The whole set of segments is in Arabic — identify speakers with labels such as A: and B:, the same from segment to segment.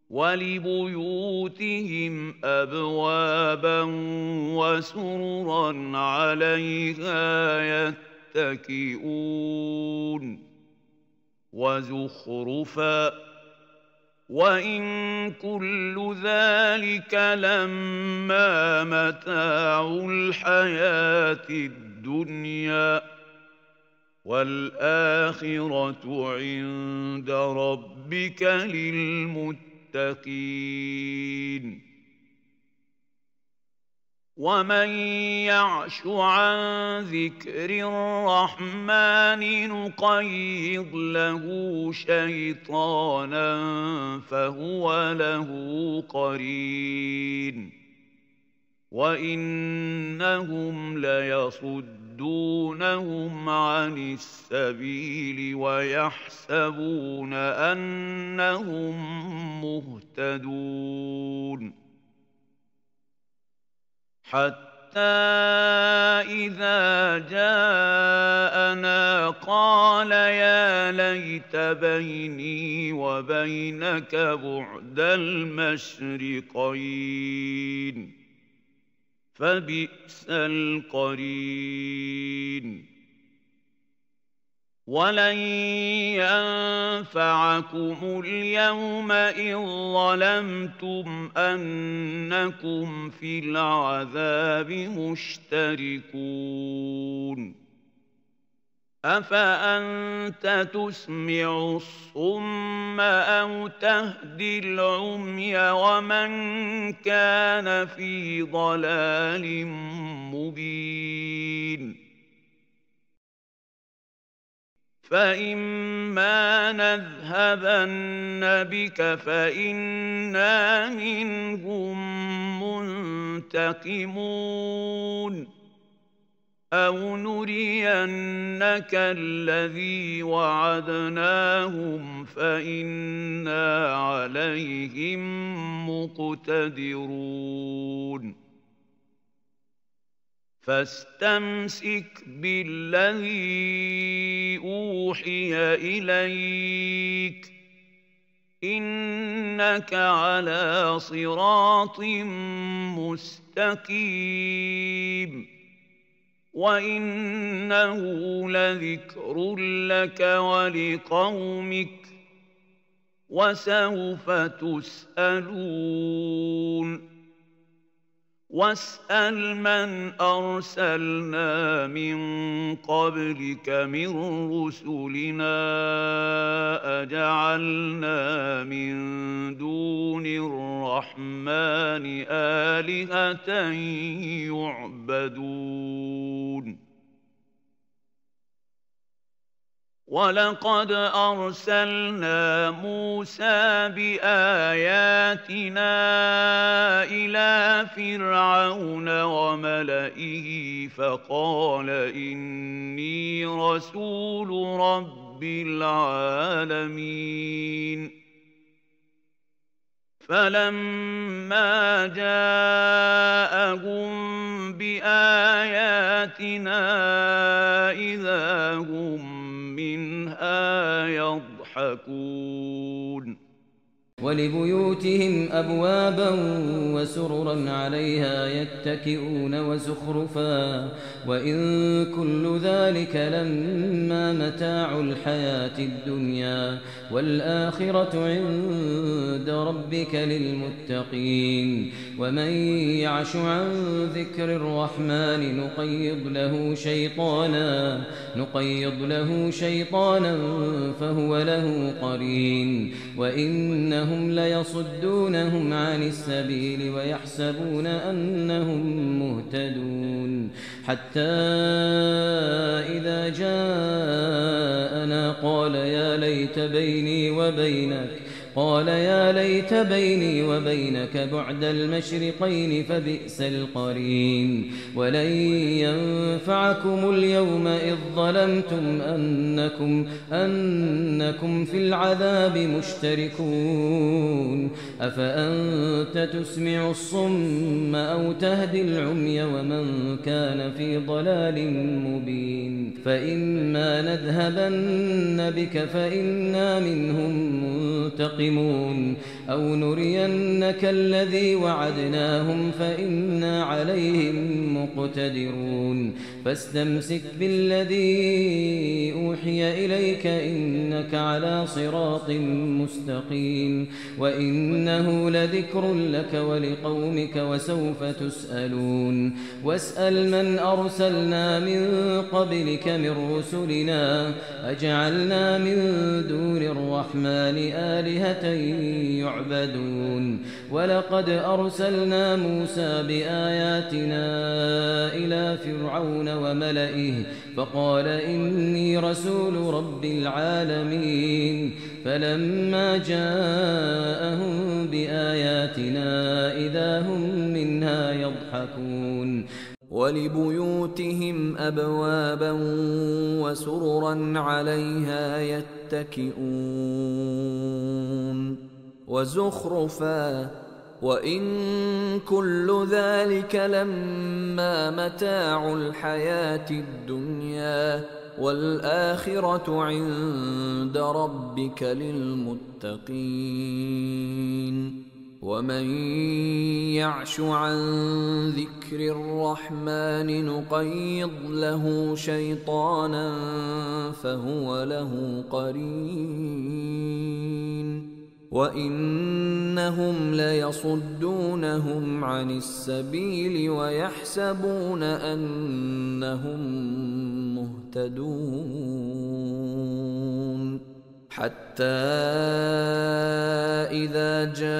A: وَلِبُيُوتِهِمْ أَبْوَابًا وَسُرُرًا عَلَيْهَا يَتَّكِئُونَ وَزُخْرُفًا ۚ وَإِن كُلُّ ذَلِكَ لَمَّا مَتَاعُ الْحَيَاةِ الدُّنْيَا ۚ وَالْآخِرَةُ عِندَ رَبِّكَ لِلْمُتَّقِينَ. وَمَن يَعْشُ عَن ذِكْرِ الرَّحْمَٰنِ نُقَيِّضْ لَهُ شَيْطَانًا فَهُوَ لَهُ قَرِينٌ وَإِنَّهُمْ لَيَصُدُّونَهُمْ عَنِ السَّبِيلِ وَيَحْسَبُونَ أَنَّهُم مُّهْتَدُونَ حَتَّىٰ إِذَا جَاءَنَا قَالَ يَا لَيْتَ بَيْنِي وَبَيْنَكَ بُعْدَ الْمَشْرِقَيْنِ فَبِئْسَ الْقَرِينُ. وَلَن يَنفَعَكُمُ الْيَوْمَ إِذ ظَّلَمْتُمْ أَنَّكُمْ فِي الْعَذَابِ مُشْتَرِكُونَ أَفَأَنتَ تُسْمِعُ الصُّمَّ أَوْ تَهْدِي الْعُمْيَ وَمَن كَانَ فِي ضَلَالٍ مُّبِينٍ فَإِمَّا نَذْهَبَنَّ بِكَ فَإِنَّا مِنْهُم مُّنتَقِمُونَ أَوْ نُرِيَنَّكَ الَّذِي وَعَدْنَاهُمْ فَإِنَّا عَلَيْهِم مُّقْتَدِرُونَ فَاسْتَمْسِكْ بِالَّذِي أُوحِيَ إِلَيْكَ ۖ إِنَّكَ عَلَىٰ صِرَاطٍ مُّسْتَقِيمٍ وَإِنَّهُ لَذِكْرٌ لَّكَ وَلِقَوْمِكَ وَسَوْفَ تُسْأَلُونَ وَاسْأَلْ مَنْ أَرْسَلْنَا مِن قَبْلِكَ مِن رُّسُلِنَا أَجَعَلْنَا مِن دُونِ الرَّحْمَٰنِ آلِهَةً يُعْبَدُونَ وَلَقَدْ أَرْسَلْنَا مُوسَىٰ بِآيَاتِنَا إِلَىٰ فِرْعَوْنَ وَمَلَئِهِ فَقَالَ إِنِّي رَسُولُ رَبِّ الْعَالَمِينَ فَلَمَّا جَاءَهُم بِآيَاتِنَا إِذَا هُم مِّنْهَا يَضْحَكُونَ
B: وَلِبُيُوتِهِمْ أَبْوَابًا وَسُرُرًا عَلَيْهَا يَتَّكِئُونَ وَزُخْرُفًا ۚ وَإِن كُلُّ ذَلِكَ لَمَّا مَتَاعُ الْحَيَاةِ الدُّنْيَا ۚ وَالْآخِرَةُ عِندَ رَبِّكَ لِلْمُتَّقِينَ وَمَن يَعْشُ عَن ذِكْرِ الرَّحْمَٰنِ نُقَيِّضْ لَهُ شَيْطَانًا فَهُوَ لَهُ قَرِينٌ وَإِنَّهُمْ لَيَصُدُّونَهُمْ عَنِ السَّبِيلِ وَيَحْسَبُونَ أَنَّهُم مُّهْتَدُونَ حَتَّىٰ إِذَا جَاءَنَا قَالَ يَا لَيْتَ بَيْنِي وَبَيْنَكَ بُعْدَ الْمَشْرِقَيْنِ فَبِئْسَ الْقَرِينُ وَلَن يَنفَعَكُمُ الْيَوْمَ إِذ ظَّلَمْتُمْ أَنَّكُمْ فِي الْعَذَابِ مُشْتَرِكُونَ أَفَأَنتَ تُسْمِعُ الصُّمَّ أَوْ تَهْدِي الْعُمْيَ وَمَن كَانَ فِي ضَلَالٍ مُّبِينٍ فَإِمَّا نَذْهَبَنَّ بِكَ فَإِنَّا مِنْهُم مُّنتَقِمُونَ أو نرينك الذي وعدناهم فإنا عليهم مقتدرون فاستمسك بالذي أوحي إليك إنك على صراط مستقيم وإنه لذكر لك ولقومك وسوف تسألون واسأل من أرسلنا من قبلك من رسلنا أجعلنا من دون الرحمن آلهة يعبدون ولقد أرسلنا موسى بآياتنا إلى فرعون وملئه فقال إني رسول رب العالمين فلما جاءهم بآياتنا إذا هم منها يضحكون
C: ولبيوتهم أبوابا وسررا عليها يتكئون وزخرفا وإن كل ذلك لما متاع الحياة الدنيا والآخرة عند ربك للمتقين ومن يعش عن ذكر الرحمن نقيض له شيطانا فهو له قرين وإنهم ليصدونهم عن السبيل ويحسبون أنهم مهتدون حتى إذا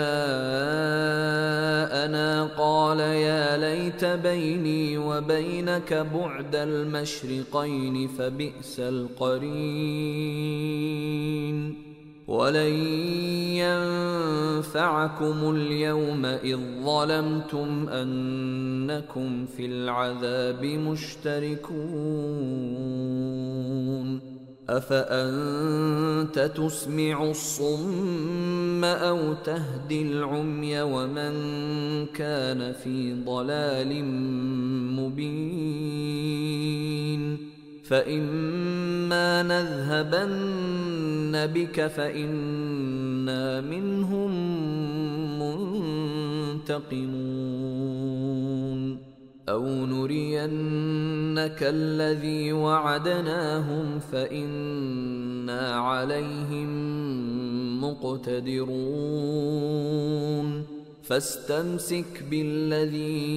C: جاءنا قال يا ليت بيني وبينك بعد المشرقين فبئس القرين ولن ينفعكم اليوم إذ ظلمتم أنكم في العذاب مشتركون أفأنت تسمع الصم أو تهدي العمي ومن كان في ضلال مبين فإما نذهبن بك فإنا منهم منتقمون أو نرينك الذي وعدناهم فإنا عليهم مقتدرون فاستمسك بالذي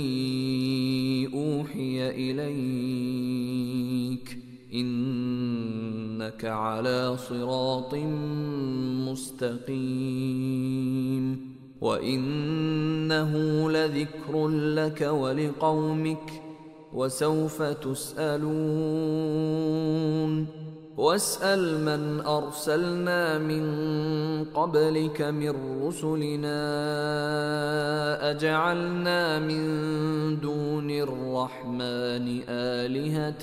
C: أوحي إليك إنك على صراط مستقيم وإنه لذكر لك ولقومك وسوف تسألون واسأل من أرسلنا من قبلك من رسلنا أجعلنا من دون الرحمن آلهة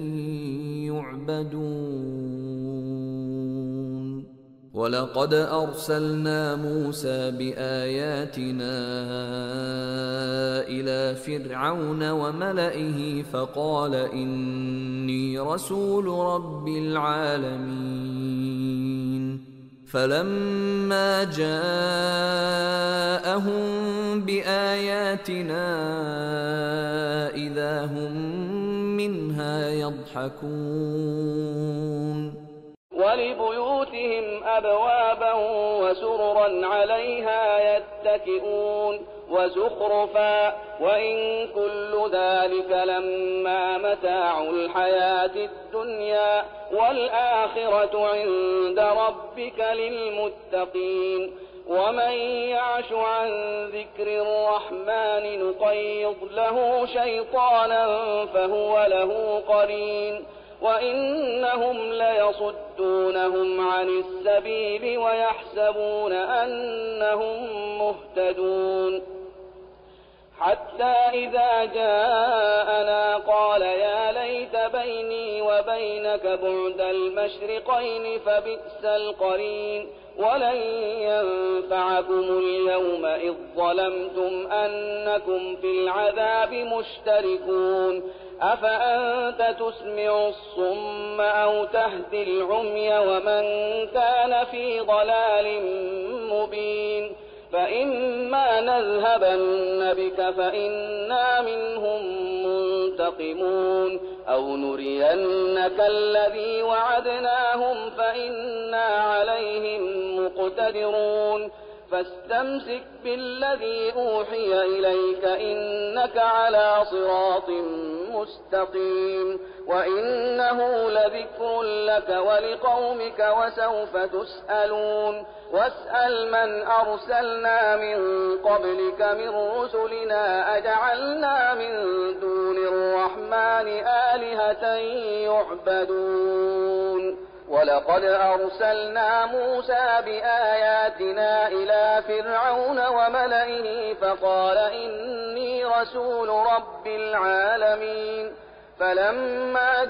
C: يعبدون ولقد أرسلنا موسى بآياتنا إلى فرعون وملئه فقال إني رسول رب العالمين فلما جاءهم بآياتنا إذا هم منها يضحكون
D: ولبيوتهم أبوابا وسررا عليها يتكئون وزخرفا وإن كل ذلك لما متاع الحياة الدنيا والآخرة عند ربك للمتقين ومن يعش عن ذكر الرحمن نقيض له شيطانا فهو له قرين وإنهم ليصدونهم عن السبيل ويحسبون أنهم مهتدون حتى إذا جاءنا قال يا ليت بيني وبينك بعد المشرقين فبئس القرين ولن ينفعكم اليوم إذ ظلمتم أنكم في العذاب مشتركون أفأنت تسمع الصم أو تهدي العمي ومن كان في ضلال مبين فإما نذهبن بك فإنا منهم منتقمون أو نرينك الذي وعدناهم فإنا عليهم مقتدرون فاستمسك بالذي أوحي إليك إنك على صراط مستقيم وإنه لذكر لك ولقومك وسوف تسألون واسأل من أرسلنا من قبلك من رسلنا أجعلنا من دون الرحمن آلهة يعبدون ولقد أرسلنا موسى بآياتنا إلى فرعون وملئه فقال إني رسول رب العالمين فلما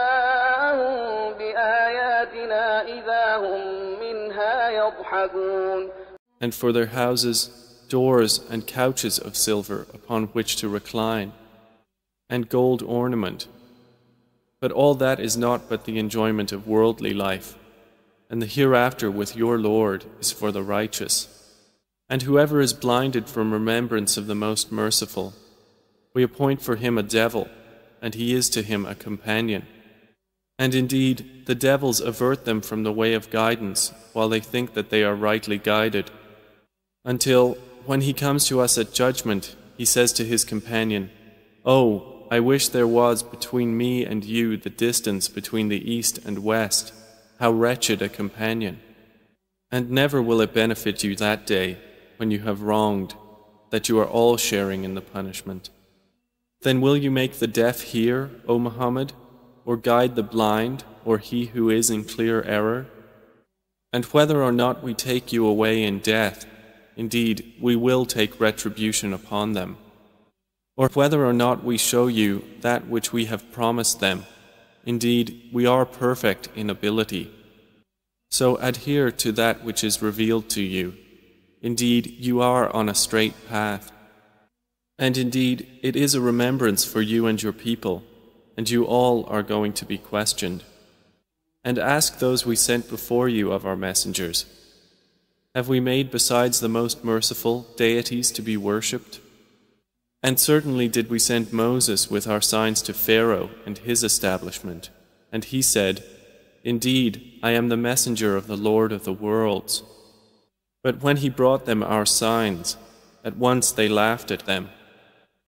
D: جاءهم بآياتنا إذا هم منها يضحكون.
E: And for their houses, doors and couches of silver upon which to recline, and gold ornament. But all that is not but the enjoyment of worldly life, and the hereafter with your Lord is for the righteous. And whoever is blinded from remembrance of the Most Merciful, we appoint for him a devil, and he is to him a companion. And indeed, the devils avert them from the way of guidance, while they think that they are rightly guided, until, when he comes to us at judgment, he says to his companion, "Oh, I wish there was between me and you the distance between the east and west. How wretched a companion! And never will it benefit you that day, when you have wronged, that you are all sharing in the punishment. Then will you make the deaf hear, O Muhammad, or guide the blind, or he who is in clear error? And whether or not we take you away in death, indeed, we will take retribution upon them. Or whether or not we show you that which we have promised them, indeed, we are perfect in ability. So adhere to that which is revealed to you. Indeed, you are on a straight path. And indeed, it is a remembrance for you and your people, and you all are going to be questioned. And ask those we sent before you of our messengers, have we made besides the Most Merciful deities to be worshipped? And certainly did we send Moses with our signs to Pharaoh and his establishment, and he said, "Indeed, I am the messenger of the Lord of the worlds." But when he brought them our signs, at once they laughed at them,